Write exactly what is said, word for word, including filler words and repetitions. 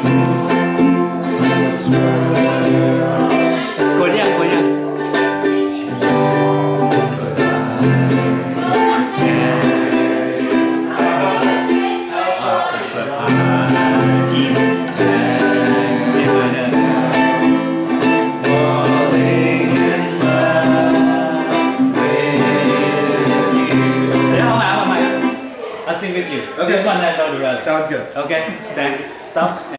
Goyang, goyang. I'll sing with you. Okay. This one I know the rest. Sounds good. Okay, Zach, stop.